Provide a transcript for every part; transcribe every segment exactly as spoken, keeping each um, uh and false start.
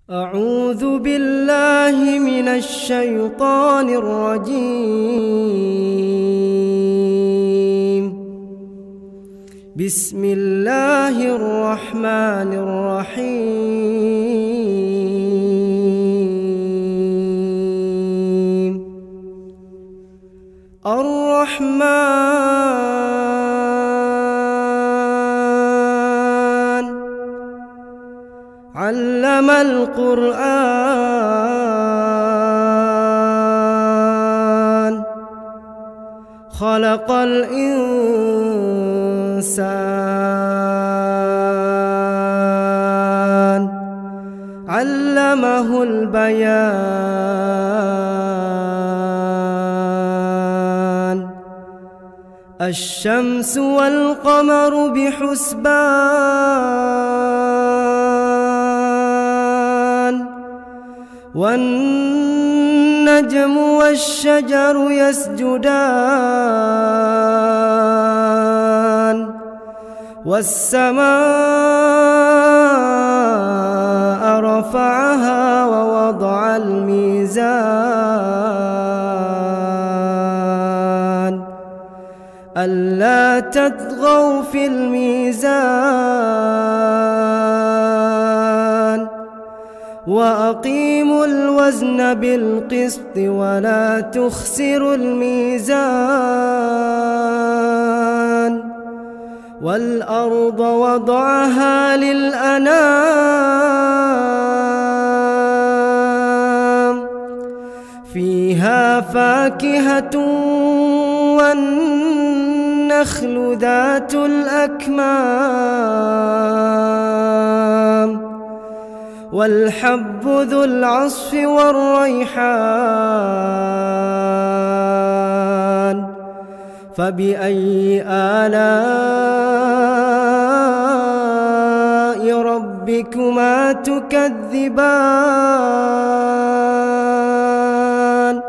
أعوذ بالله من الشيطان الرجيم. بسم الله الرحمن الرحيم. الرحمن علم القرآن خلق الإنسان علمه البيان. الشمس والقمر بحسبان والنجم والشجر يسجدان والسماء رفعها ووضع الميزان ألا تطغوا في الميزان وأقيموا الوزن بالقسط ولا تخسروا الميزان. والأرض وضعها للأنام فيها فاكهة والنخل ذات الأكمام والحب ذو العصف والريحان. فبأي آلاء ربكما تكذبان؟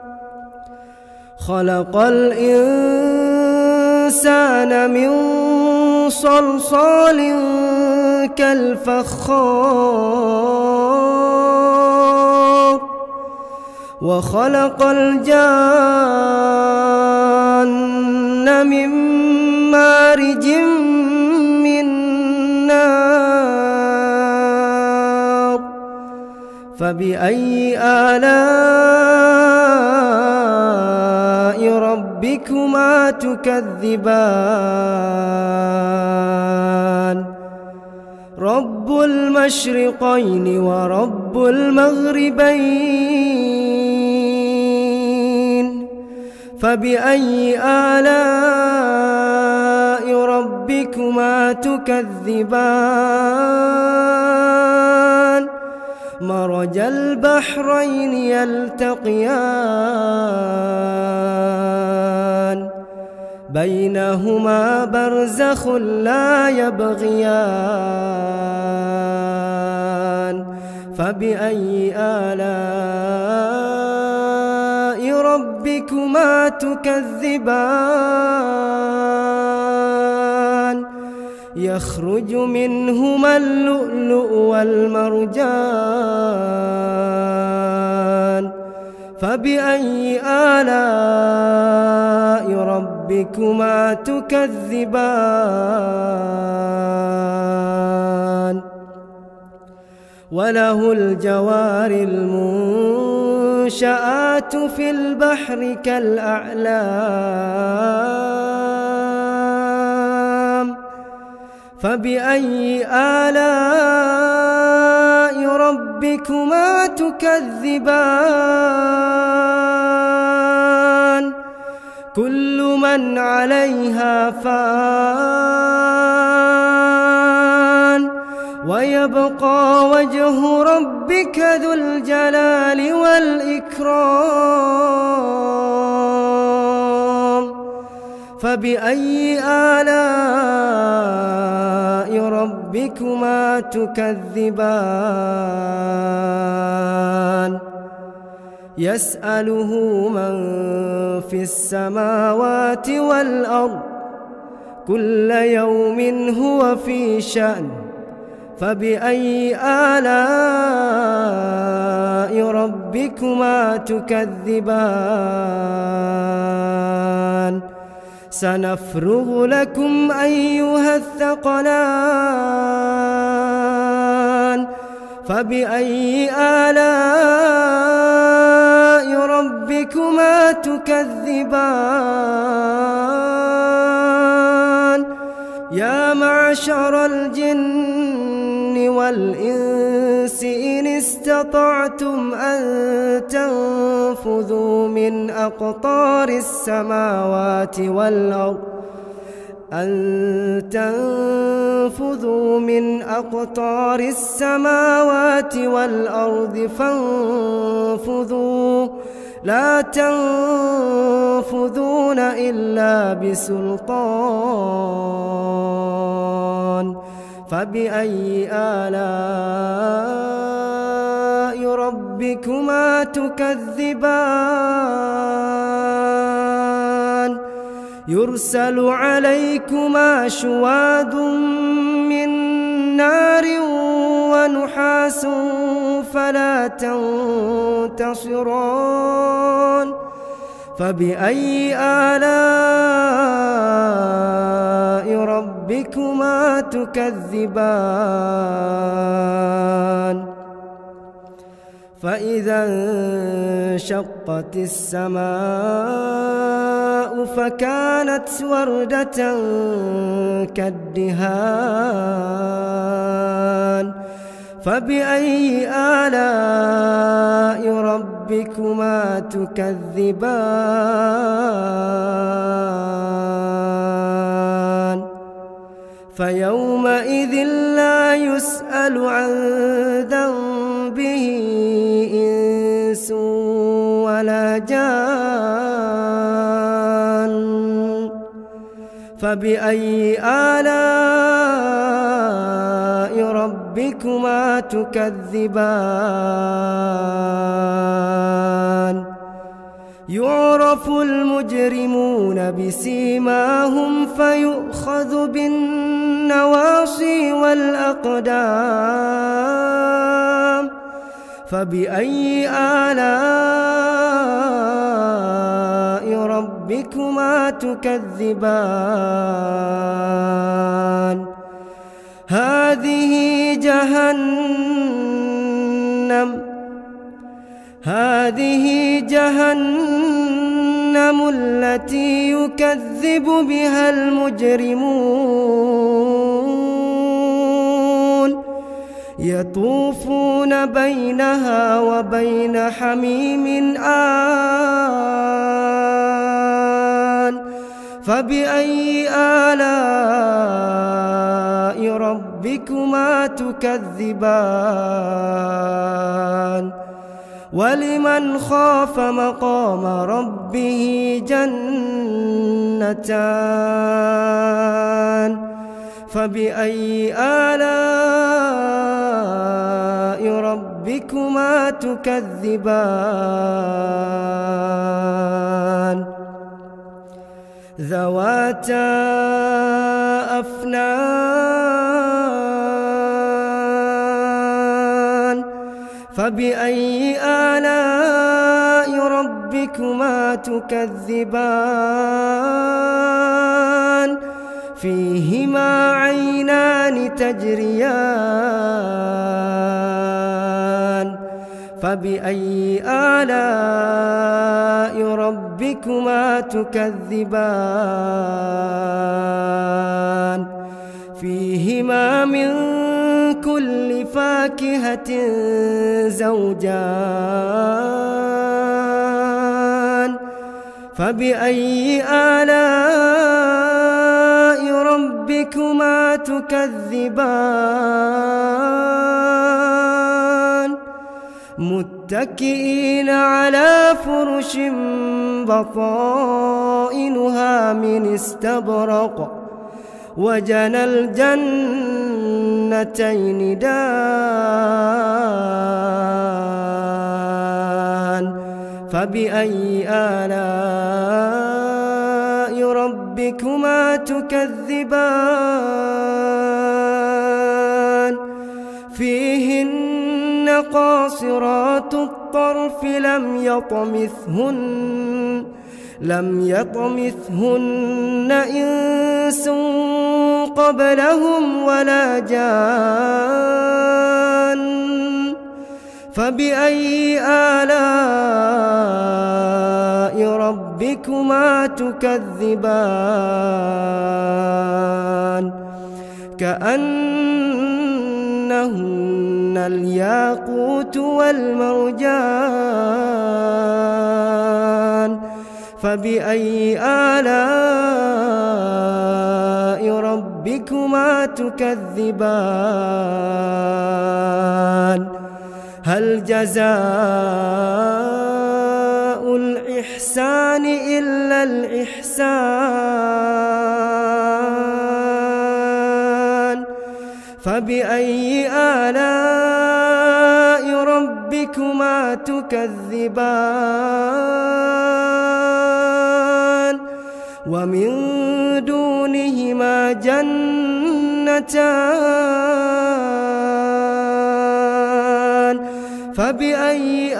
خلق الإنسان من صلصال كالفخار وخلق الجان من مارج من نار. فبأي آلاء ربكما تكذبان؟ رب المشرقين ورب المغربين. فبأي آلاء ربكما تكذبان؟ مرج البحرين يلتقيان بينهما برزخ لا يبغيان. فبأي آلاء ربكما تكذبان؟ يخرج منهما اللؤلؤ والمرجان. فبأي آلاء ربكما تكذبان؟ وله الجوار المنشآت في البحر كالأعلام. فبأي آلاء ربكما تكذبان؟ كل من عليها فان ويبقى وجه ربك ذو الجلال والإكرام. فبأي آلاء ربكما تكذبان؟ يسأله من في السماوات والأرض كل يوم هو في شأن فبأي آلاء ربكما تكذبان سنفرغ لكم أيها الثقلان فبأي آلاء ربكما تكذبان يا معشر الجن والإنس إن استطعتم أن تنفذوا من أقطار السماوات والأرض أن تنفذوا من أقطار السماوات والأرض فانفذوا لا تنفذون إلا بسلطان فبأي آلاء ربكما تكذبان يرسل عليكما شواظ من نار ونحاس فلا تنتصران فبأي آلاء ربكما تكذبان فإذا انشقت السماء فكانت وردة كالدهان فبأي آلاء ربكما تكذبان فيومئذ لا يسأل عن ذنبه إنس ولا جان فبأي آلاء ربكما تكذبان يعرف المجرمون بسيماهم فيؤخذ بالنواصي والأقدام فبأي آلاء ربكما تكذبان هذه جهنم هذه جهنم التي يكذب بها المجرمون يطوفون بينها وبين حميم آن فبأي آلاء ربكما تكذبان ولمن خاف مقام ربه جنتان فبأي آلاء ربكما تكذبان ذواتا أفنان فبأي آلاء ربكما تكذبان فيهما عينان تجريان فبأي آلاء ربكما تكذبان فيهما من كل فاكهة زوجان فبأي آلاء ربكما تكذبان متكئين على فرش بطائنها من استبرق وجنى الجنتين دان فبأي آلاء ربكما تكذبان قاصرات الطرف لم يطمثهن لم يطمثهن إنس قبلهم ولا جان فبأي آلاء ربكما تكذبان كأنهن الياقوت والمرجان فبأي آلاء ربكما تكذبان هل جزاء الإحسان إلا الإحسان فبأي آلاء ربكما تكذبان ومن دونهما جنتان فبأي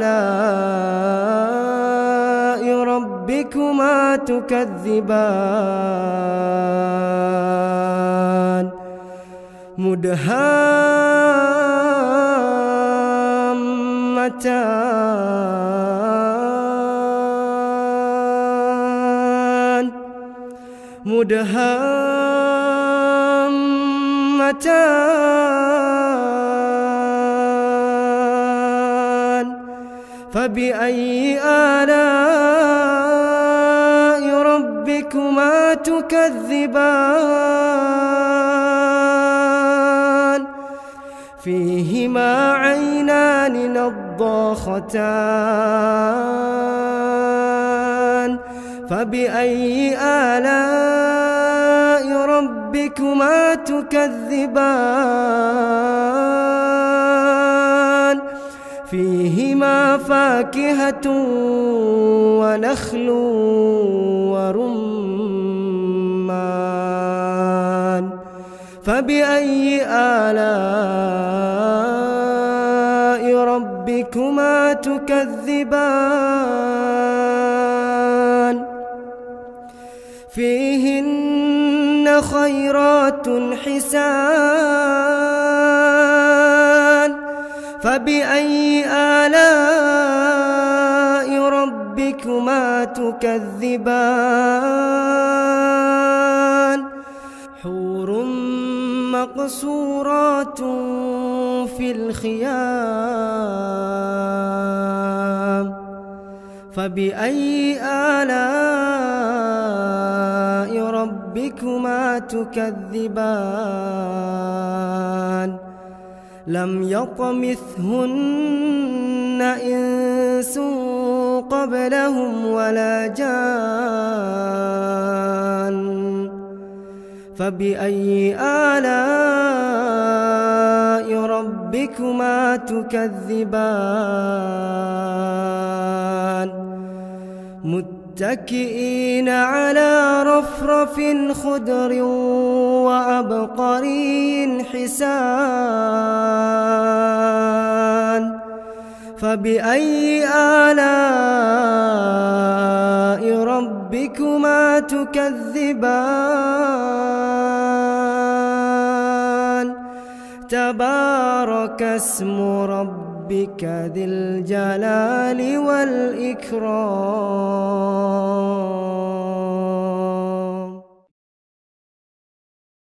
آلاء ربكما تكذبان مدهامتان مدهامتان فبأي آلاء ربكما تكذبان فيهما عينان نضاختان فبأي آلاء ربكما تكذبان فيهما فاكهة ونخل ورمان فبأي آلاء ربكما تكذبان فيهن خيرات حسان فبأي آلاء ربكما تكذبان حور مقصورات في الخيام فبأي آلاء ربكما تكذبان لم يطمثهن إنس قبلهم ولا جان فبأي آلاء ربكما تكذبان متكئين على رفرف خضر وعبقري حسان فبأي آلاء ربكما تكذبان تبارك اسم ربك ذي الجلال والإكرام